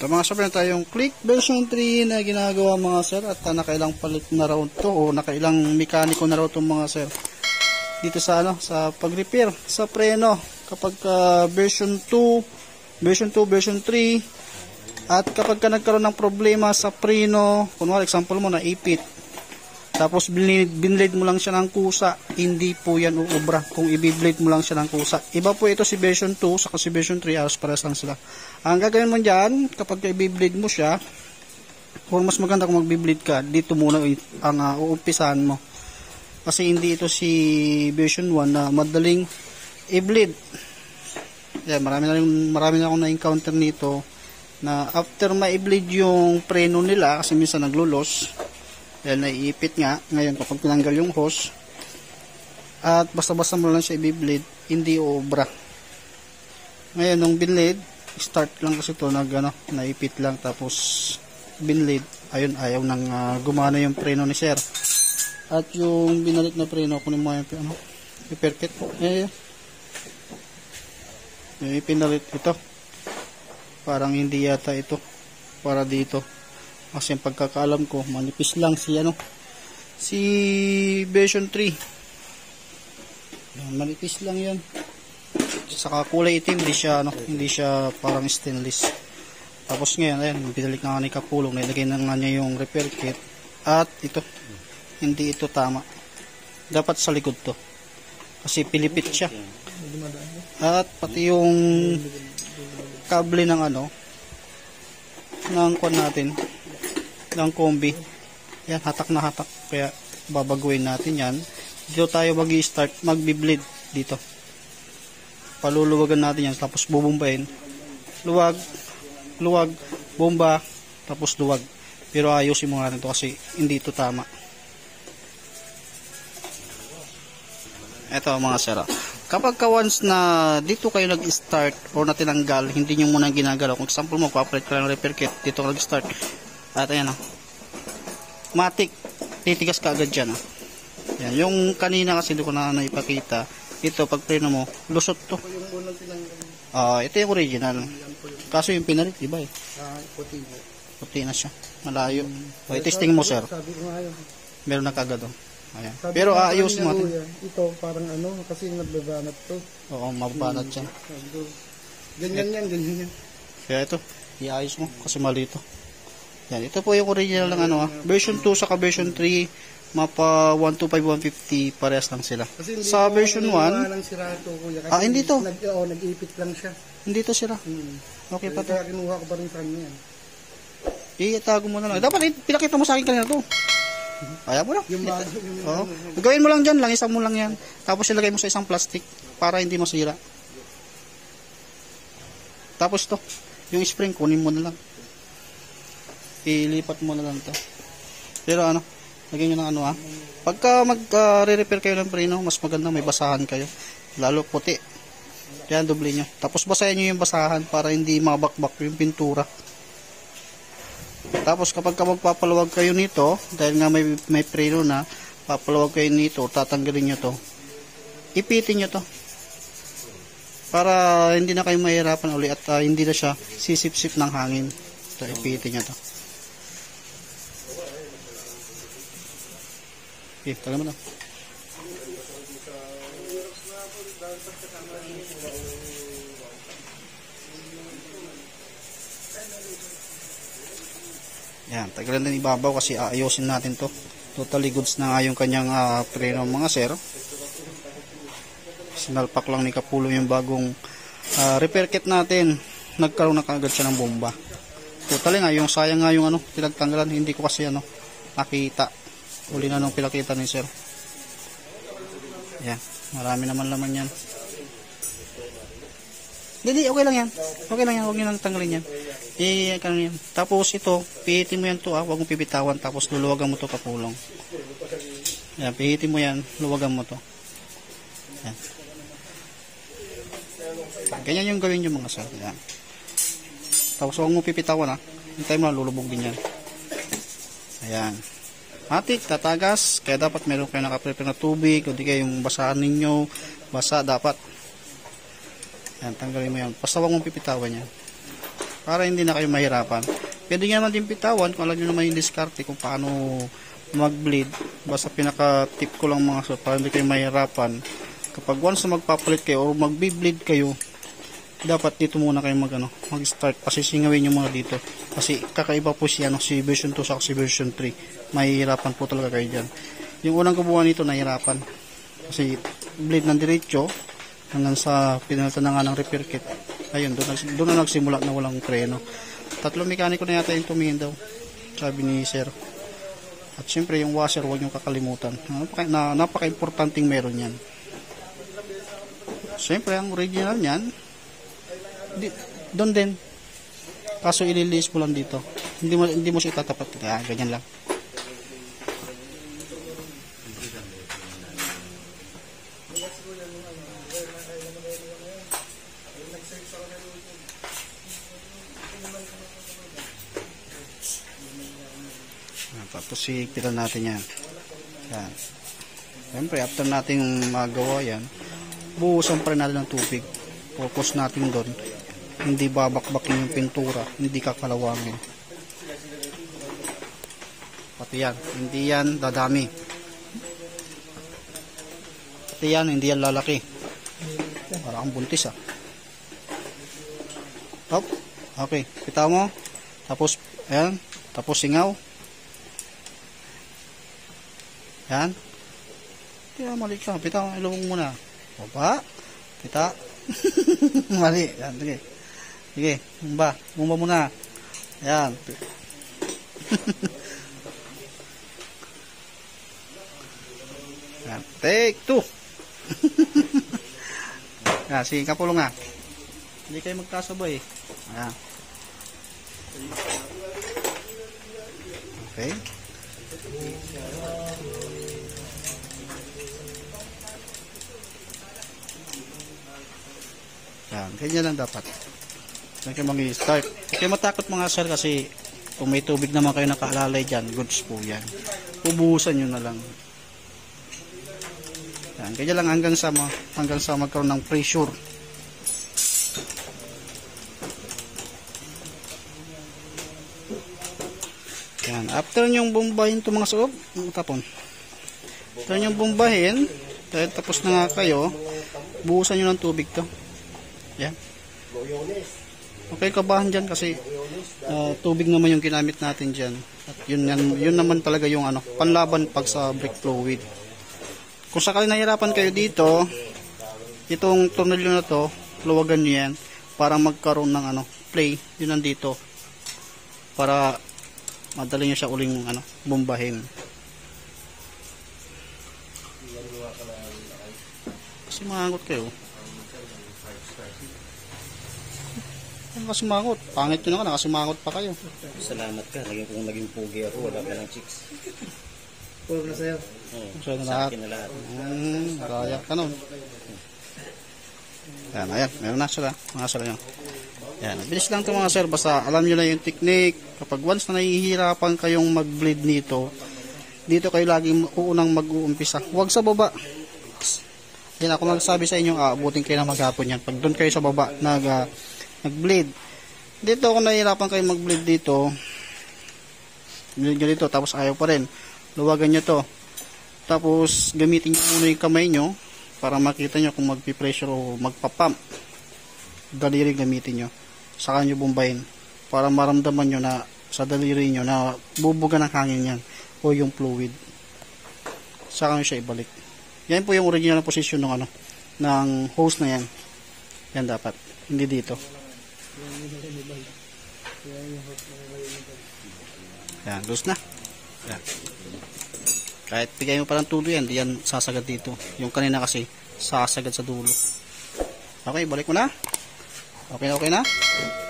Ito mga sir, meron tayong click version 3 na ginagawa mga sir, at nakailang palit na raw to o nakailang mekaniko na raw itong mga sir dito sa sa pag-repair sa preno kapag version 2, version 3, at kapag nagkaroon ng problema sa preno, kunwari example mo naipit, tapos binblade mo lang siya ng kusa, hindi po yan uubra kung i-blade mo lang siya ng kusa. Iba po ito si version 2 saka si version 3, aros pares lang sila. Ang gagawin mo dyan, kapag i-blade mo siya, or mas maganda kung mag-blade ka, dito muna ang uumpisahan mo. Kasi hindi ito si version 1 na madaling i-blade. Yan, marami na akong na-encounter nito na after ma-blade yung preno nila, kasi minsan naglulos, dahil naiipit nga, ngayon kapag tinanggal yung hose, at basta-basta mo lang siya i-blade, hindi uubra. Ngayon, nung binlade, start lang kasi ito, naipit lang, tapos binlade, ayun, ayaw nang gumana yung preno ni sir. At yung binalit na preno, kunin mo yung repair kit, yung pinalit ito, parang hindi yata ito, para dito. Kasi yung pagkakaalam ko, manipis lang si version 3. Manipis lang yan. Saka kulay itim, hindi siya parang stainless. Tapos ngayon, ayan, binalik na nga ni Kapulong, nilagay na nga niya yung repair kit. At ito, hindi ito tama. Dapat sa likod to. Kasi pilipit siya. At pati yung kable ng ng kon natin, ng kombi, yan, hatak na hatak, kaya babaguhin natin yan. Dito tayo mag-i-start, magbi-bleed dito, paluluwagan natin yan, tapos bubumbahin, luwag, bomba, tapos luwag. Pero ayusin mo natin ito kasi hindi ito tama. Ito mga sir, kapag once na dito kayo nag-start or na tinanggal, hindi nyo muna ginagalaw. Kung example mo, pa-operate ka ng repair kit, dito ka nag-start, at ayan matik, titigas ka agad dyan yan. Yung kanina kasi hindi ko na naipakita, ito pag preno mo, lusot to. Ito yung original, kaso yung pinalit iba puti na siya, malayo. Testing mo sir, meron na kagad ayan. Pero ayusin mo natin. Ito parang kasi nagbabanat to. Oo, mababanat yan. Ganyan yan. Kaya ito, iayos mo kasi mali ito. Yan, ito po yung original ng version 2 saka version 3, mapa 125, 150, parehas lang sila. Sa version 1, hindi to. Nag-ipit lang siya. Hindi to sila. Okay pa to. Kaya kinuha ko pa rin sa kanya yan. Itago mo na lang. Dapat pinakita mo sa akin kanina to. Kaya mo na. Gawin mo lang dyan, langisan mo lang yan. Tapos ilagay mo sa isang plastic para hindi masira. Tapos to, yung spring kunin mo na lang. Ilipat mo na lang to. Pero lagyan nyo ng pagka mag-re-repair kayo ng preno, mas maganda may basahan kayo, lalo puti. Kaya doble nyo, tapos basahin nyo yung basahan para hindi mabakbak yung pintura. Tapos kapag magpapaluwag kayo nito, dahil nga may preno na, papaluwag kayo nito, tatanggalin nyo to, ipitin nyo to para hindi na kayo mahirapan uli, at hindi na siya sisip-sip ng hangin. Ito, ipitin nyo to. Okay, tagal mo na. Yan, tagalan din ibabaw kasi ayusin natin to. Totally goods na nga yung kanyang preno mga sir. Sinalpak lang ni Kapulong yung bagong repair kit natin. Nagkaroon na kaagad siya ng bomba. Totally nga, yung sayang nga yung pinagtanggalan, hindi ko kasi nakita. Uli na nung pinakita ni sir. Yan, marami naman laman yan. Hindi, okay lang yan. Okay lang yan, huwag nyo nang tanggalin yan. Yan. Tapos ito, pihitin mo yan to, huwag mong pipitawan, tapos luluwagan mo to Kapulong. Yan, pihitin mo yan, luwagan mo to. Yan. Ganyan yung gawin yung mga sir. Yan. Tapos huwag mong pipitawan hintay mo na, lulubog din yan. Ayan. Matik, tatagas, kaya dapat meron kayo nakaprepare na tubig, o di kayo yung basahan ninyo, basa dapat. Yan, tanggalin mo yan. Basta huwag mong pipitawan yan. para hindi na kayo mahirapan. Pwede nyo naman din pitawan kung alam nyo naman yung diskarte kung paano mag-bleed. Basta pinaka-tip ko lang mga sir para hindi kayo mahirapan. Kapag once na magpapalit kayo or magbi-bleed kayo, dapat dito muna kayo mag-start. Pasisingawin nyo muna dito. Kasi kakaiba po siya si version 2 sa si version 3. Mahihirapan po talaga kayo dyan. Yung unang kabuuan nito, nahihirapan. Kasi bleed ng diretso hanggang sa pinalitan na nga ng repair kit. Ayun, doon na nagsimula na walang preno. 3 mekaniko na yata yung tumingin daw, sabi ni sir. At syempre yung washer, huwag nyo kakalimutan. Napaka-importanting meron yan. Syempre ang original yan doon din, kaso ililis mo lang dito, hindi mo siya itatapat. Ganyan lang. Tapos siktiran natin yan. Siyempre after natin magawa yan, buhusan pa rin natin ng tubig. Focus natin doon, hindi babakbakin yung pintura, hindi kakalawangin. Pati yan, hindi yan dadami. Pati yan, hindi yan lalaki. Para kang buntis Hop. Okay, pitaw mo. Tapos, ayan, tapos singaw. Yan. Kaya mali ka. Pita, ilong muna. Baba. Pita. Mali. Yan, sige. Sige, bumba. Bumba muna. Yan. Yan. Take 2. Yan, sige, kapulong nga. Hindi kayo magkasabay. Ayan. Okay. Yan, ganyan lang dapat. Yan kayo mag-start. Huwag kayo matakot mga sir kasi kung may tubig naman kayo nakaalalay dyan, goods po yan. Ubuhusan nyo na lang. Yan, ganyan lang hanggang sa magkaroon ng pressure. Yan, after nyong bombahin ito mga soob, tapon. After nyong bombahin, tapos na nga kayo, buhusan nyo ng tubig to. Yan. Okay, kabahan dyan kasi tubig naman yung ginamit natin dyan. At yun naman talaga yung panlaban pag sa brake fluid. Kung sakali nahirapan kayo dito, itong tornilyo na to, luwagan nyo yan para magkaroon ng play. Yun nandito. Para madali nyo siya uling bombahin. Kasi mangot kayo. Nakasimangot. Pangit yun nakasimangot pa kayo. Salamat ka. Naging pugi ako. Wala ka ng chicks. Puro na sa'yo. Sa Akin na lahat. Kaya ka nun. Yan, ayan. Meron na sila. Mga sila yun. Yan. Bilis lang ito mga sir. Basta alam nyo na yung technique. Kapag once na nahihirapan kayong mag-bleed nito, dito kayo laging unang mag-uumpisa. Huwag sa baba. Yan, ako nagsabi sa inyo, abutin kayo na maghapon yan. Pag doon kayo sa baba, nag-bleed. Dito kung nahihirapan kayo mag-bleed dito, bleed nyo dito, tapos ayaw pa rin. Luwagan nyo to. Tapos, gamitin nyo muna yung kamay nyo para makita nyo kung magpipressure o magpapump. Daliri gamitin nyo. Saka nyo bombahin para maramdaman nyo na sa daliri nyo na bubuga ng hangin yan o yung fluid. Saka nyo siya ibalik. Yan po yung original position ng ng hose na yan. Yan dapat. Hindi dito. Yan, loose na. Yan. Kahit bigay mo parang tulo yan, di yan sasagad dito. Yung kanina kasi, sasagad sa dulo. Okay, balik mo na. Okay na, okay na.